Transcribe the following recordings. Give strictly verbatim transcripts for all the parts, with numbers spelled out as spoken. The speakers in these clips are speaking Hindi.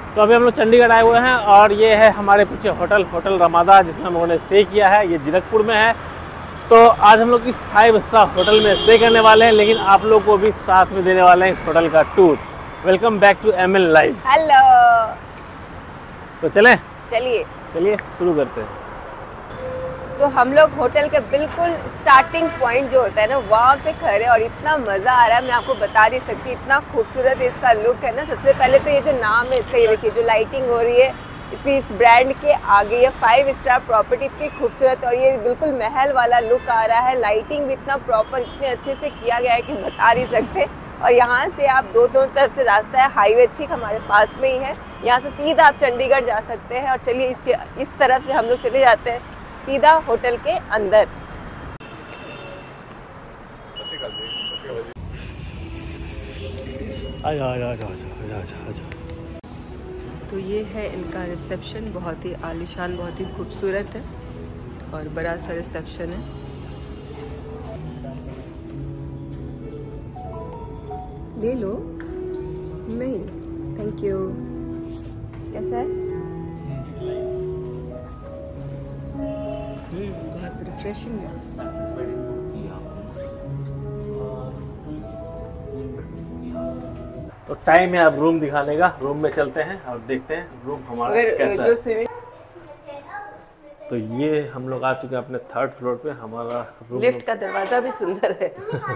तो अभी हम लोग चंडीगढ़ आए हुए हैं और ये है हमारे पीछे होटल होटल रमादा, जिसमें हम लोगों ने स्टे किया है। ये जीरकपुर में है। तो आज हम लोग इस फाइव स्टार होटल में स्टे करने वाले हैं, लेकिन आप लोग को भी साथ में देने वाले हैं इस होटल का tour. Welcome back to M L live. Hello. तो चलें, चलिए चलिए शुरू करते हैं। तो हम लोग होटल के बिल्कुल स्टार्टिंग पॉइंट जो होता है ना, वहाँ पे खड़े और इतना मज़ा आ रहा है, मैं आपको बता नहीं सकती। इतना खूबसूरत इसका लुक है ना। सबसे पहले तो ये जो नाम है इसका, ये देखिए जो लाइटिंग हो रही है इसकी, इस ब्रांड के आगे ये फाइव स्टार प्रॉपर्टी इतनी खूबसूरत और ये बिल्कुल महल वाला लुक आ रहा है। लाइटिंग भी इतना प्रॉपर, इतने अच्छे से किया गया है कि बता नहीं सकते। और यहाँ से आप दो दो तरफ से रास्ता है, हाईवे ठीक हमारे पास में ही है। यहाँ से सीधा आप चंडीगढ़ जा सकते हैं। और चलिए इसके इस तरफ से हम लोग चले जाते हैं सीधा होटल के अंदर। आजा आजा आजा आजा आजा आजा। तो ये है इनका रिसेप्शन, बहुत ही आलीशान, बहुत ही खूबसूरत है और बड़ा सा रिसेप्शन है। ले लो। नहीं, थैंक यू। कैसा है? बहुत रिफ्रेशिंग है। तो टाइम है अब रूम दिखाने का। रूम में चलते हैं और देखते हैं रूम हमारा कैसा है। तो ये हम लोग आ चुके हैं अपने थर्ड फ्लोर पे। हमारा रूम, लिफ्ट का दरवाजा भी सुंदर है।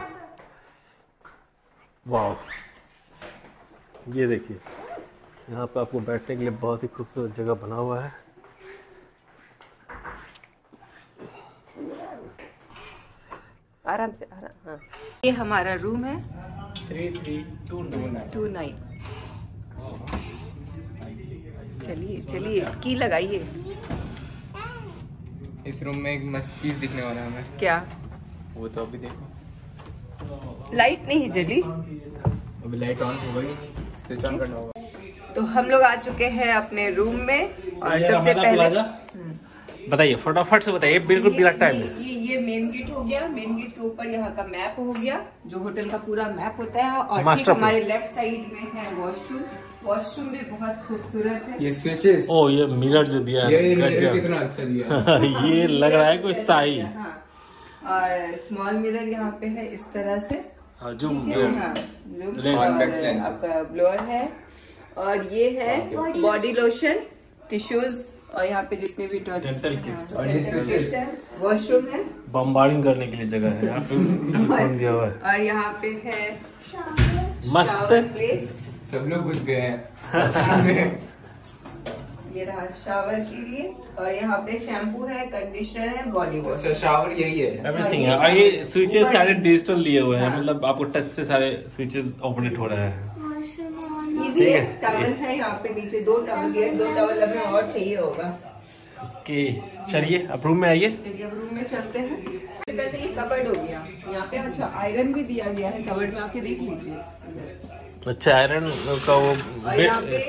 वाह, ये देखिए यहाँ पे आपको बैठने के लिए बहुत ही खूबसूरत जगह बना हुआ है। आराम से आराम। हाँ, ये हमारा रूम है three three two nine two nine. चलिए चलिए, की लगाइए। इस रूम में एक मस्त चीज दिखने वाला है हमें। क्या? वो तो अभी देखो। लाइट नहीं जली। अभी लाइट ऑन हो गई, स्विच ऑन करना होगा। तो हम लोग आ चुके हैं अपने रूम में और सबसे पहले बताइए, फटाफट से बताइए, बिल्कुल बिना टाइम ये, ये ये मेन गेट हो गया। मेन गेट के ऊपर यहाँ का मैप हो गया, जो होटल का पूरा मैप होता है। और ठीक हमारे लेफ्ट साइड में है वॉशरूम। वॉशरूम भी बहुत खूबसूरत है। ये स्विचेस, ओ ये मिरर जो दिया है, ये मिरर कितना अच्छा दिया है। ये लग रहा है कोई शाही। हाँ, और स्मॉल मिरर यहाँ पे है इस तरह से। हाँ, जूम हाँ, लेंस। आपका ब्लोअर है और ये है बॉडी लोशन, टिश्यूज और यहाँ पे जितने भी डेंटल किट्स और ये स्विचेस। वॉशरूम है। बम्बारिंग करने के लिए जगह है यहाँ पे। कौन दिया हुआ है? और यहाँ पे है मस्त शावर प्लेस। सब लोग घुस गए हैं। ये रहा शावर के लिए। और यहाँ पे शैम्पू है, कंडीशनर है, बॉडी वॉश। अच्छा, शावर यही है, एवरीथिंग है। और ये स्विचेस सारे डिजिटल लिए हुए हैं, मतलब आपको टच से सारे स्विचेस ऑपरेट हो रहे हैं। इजी है। टॉवल है यहाँ पे नीचे, दो टॉवल दिए, दो टॉवल हमें और चाहिए होगा। ओके, चलिए अब रूम में आइए। चलिए अब रूम में चलते हैं। सबसे पहले ये कबर्ड हो गया यहाँ पे। अच्छा, आयरन भी दिया गया है कबर्ड में, आके देख लीजिए। अच्छा, आयरन का वो और यहाँ पे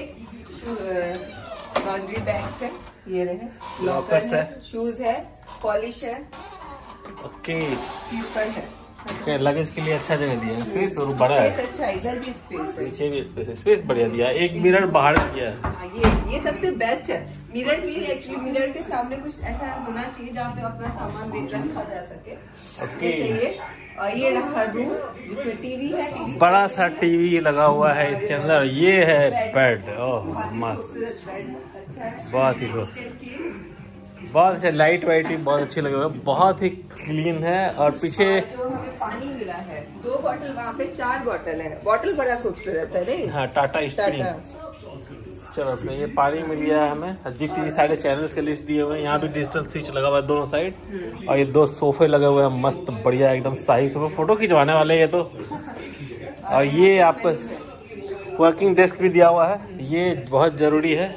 लॉन्ड्री बैग्स है, ये रहे, लॉकर है, शूज है, पॉलिश है। ओके, पेपर है। okay, लगेज के लिए अच्छा जगह दिया है। स्पेस और बड़ा है। स्पेस अच्छा, इधर भी स्पेस है, पीछे भी स्पेस है। स्पेस बढ़िया दिया है। एक मिरर बाहर किया है। हाँ, ये ये सबसे बेस्ट है मिरर के लिए। एक्चुअली मिरर के सामने कुछ ऐसा होना चाहिए जहाँ पे अपना सामान देख रखा जा सके। ओके, और ये रहा रूम जिसमें टीवी है, टीवी बड़ा सा टीवी लगा हुआ है इसके अंदर। ये है बेड। ओह मस्त, बहुत ही खूब, बहुत अच्छे। लाइट वाइट भी बहुत अच्छी लगे हुए, बहुत ही क्लीन है। और पीछे जो हमें पानी मिला है, दो बॉटल, वहाँ पे चार बॉटल है। बॉटल बड़ा खूबसूरत है नहीं? हाँ, टाटा स्प्रिंग। चलो, अपने ये पानी मिल गया है हमें। जी टीवी सारे चैनल्स के लिस्ट दिए हुए हैं। यहाँ भी डिजिटल स्विच लगा हुआ है दोनों साइड। और ये दो सोफे लगे हुए हैं, मस्त बढ़िया एकदम शाही सोफे। फोटो खिंचवाने वाले ये तो। और ये आपको वर्किंग डेस्क भी दिया हुआ है, ये बहुत जरूरी है।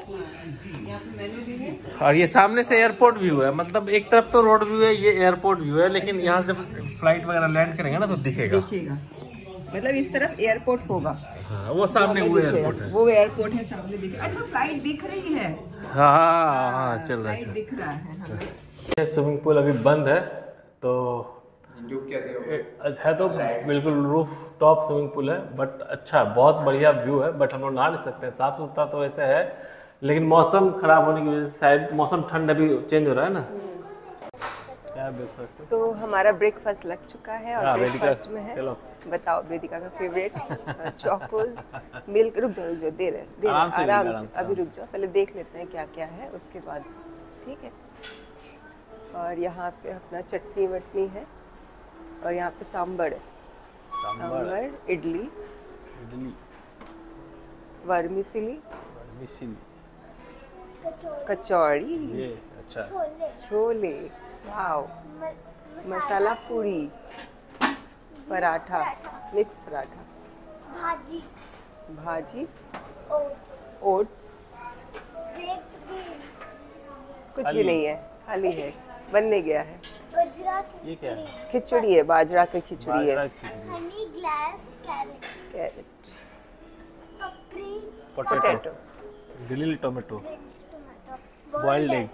और ये सामने से एयरपोर्ट व्यू है, मतलब एक तरफ तो रोड व्यू है, ये एयरपोर्ट व्यू है। लेकिन यहाँ से जब फ्लाइट वगैरह लैंड करेंगे ना तो दिखेगा, दिखेगा। मतलब इस तरफ एयरपोर्ट होगा। हाँ, वो सामने वो एयरपोर्ट है, वो एयरपोर्ट है सामने दिखे। अच्छा, फ्लाइट दिख रही है। हाँ हाँ हाँ, चल रहा है, दिख रहा है। स्विमिंग पूल अभी बंद है तो डूब क्या थे है तो बिल्कुल रूफ टॉप स्विमिंग पूल है, बट अच्छा बहुत बढ़िया व्यू है। बट हम लोग नहा नहीं सकते हैं, साफ सुथरा तो ऐसे है, लेकिन मौसम खराब होने की वजह से शायद मौसम ठंड अभी चेंज हो रहा है ना। क्या ब्रेकफास्ट है? तो हमारा ब्रेकफास्ट लग चुका है और हाँ, ब्रेकफास्ट में है, चलो। बताओ वेदिका का फेवरेट चोकोज मिल्क। रुक जाओ रुक जाओ, दे रहे दे रहे आराम से, आराम आराम से, से, अभी रुक जाओ, पहले देख लेते हैं क्या क्या है उसके बाद, ठीक है। और यहाँ पे अपना चटनी वटनी है, और यहाँ पे सांभर है, सांभर, इडली, इडली, वर्मिसेली, मिसिल, कचौड़ी, ये अच्छा, छोले, वाव, मसाला पूरी, पराठा, मिक्स पराठा, भाजी, भाजी, ओट्स, ओट्स, बेक्ड बीन्स, कुछ खाली। भी नहीं है, खाली है, बनने गया है। बजरा ये क्या है? खिचड़ी है, बाजरा की खिचड़ी है, बाजरा की khichdi, honey glazed carrot, carrot, कपरी, potato, grilled tomato, tomato, boiled egg,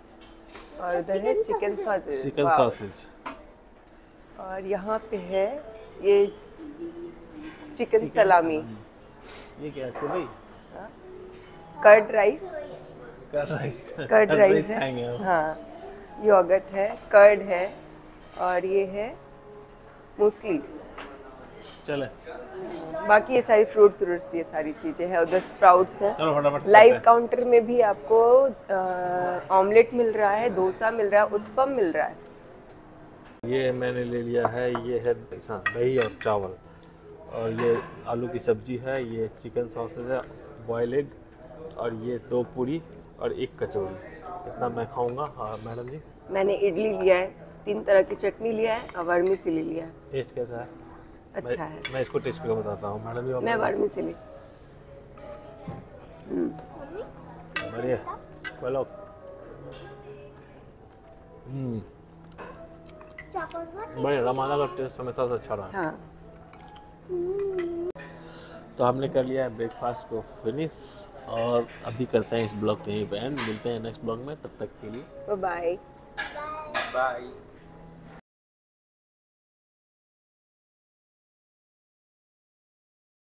और उधर है चिकन सॉसेज, चिकन सॉसेज, और यहाँ पे है ये चिकन सलामी, ये क्या है भाई? Curd rice, curd rice, curd rice खाएंगे है, हम। हाँ, योगर्ट है, कर्ड है, और ये है मूसली। चले बाकी ये सारी फ्रूट्स व्रूट्स ये सारी चीजें हैं, उधर स्प्राउट्स है। चलो फटाफट से लाइव करते काउंटर में भी आपको ऑमलेट मिल रहा है, डोसा मिल रहा है, उत्पम मिल रहा है। हैं। ये मैंने ले लिया है, ये है हाँ, दही और चावल, और ये आलू की सब्जी है, ये चिकन सॉसेज है, बॉयल एग, और ये दो पूरी और एक कचौड़ी। इतना मैं खाऊंगा। हाँ मैडम जी, मैंने इडली लिया है, तीन तरह की चटनी लिया है, और वर्मिसेली लिया है। टेस्ट कैसा है? अच्छा मैं, है। मैं इसको टेस्ट करके बताता हूँ। मैडम जी मैं वर्मिसेली, बढ़िया, बोलो। हम्म चॉकलेट, बढ़िया, रमाना का टेस्ट हमेशा से अच्छा रहा। हाँ। तो हमने कर लिया है ब्रेकफास्ट को फिनिश, और अभी करते हैं इस ब्लॉग को यहीं पे एंड। मिलते हैं नेक्स्ट ब्लॉग में, तब तक के लिए बाय। बाय।